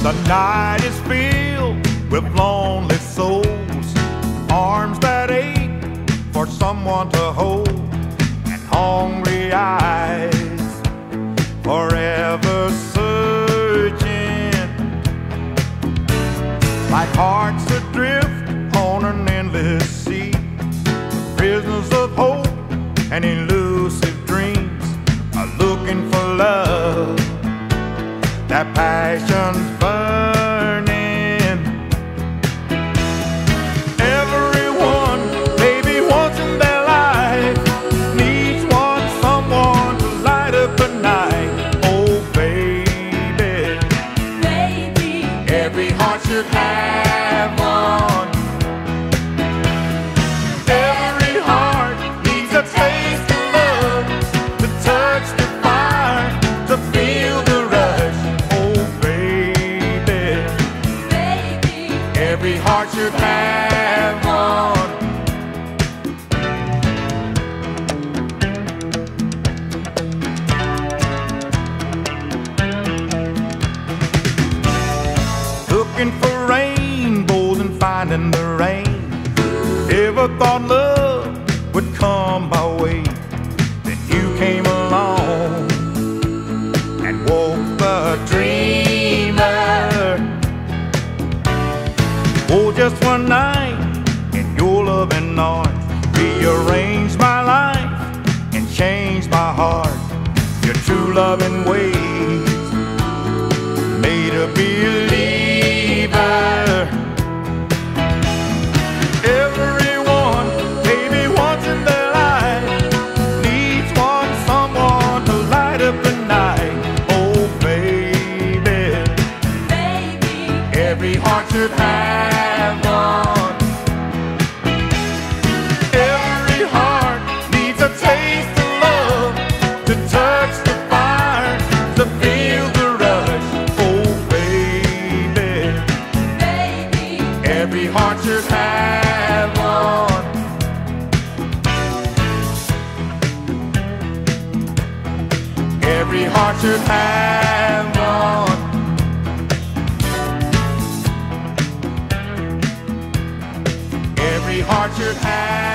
The night is filled with lonely souls, arms that ache for someone to hold, and hungry eyes forever searching, like hearts adrift on an endless sea, prisoners of hope and elusive dreams are looking for love. That passion's burning. Everyone, maybe once in their life, needs someone to light up the night. Oh, baby, Baby, every heart should have one. Every heart needs a taste of love, to touch the fire, to feel the rush. Oh, baby, every heart should have one. Looking for rainbows and finding the rain. Never thought love would come my way. Then you came along and woke the dreamer. Oh, just one night in your loving arms rearranged my life and changed my heart. Your true loving ways made a believer. Everyone, maybe once in their life, needs someone to light up the night. Oh, baby, every heart should have one. Every heart needs a taste of love, to touch the fire, to feel the rush. Oh, baby, every heart should have one. Every heart should have one. Every heart should have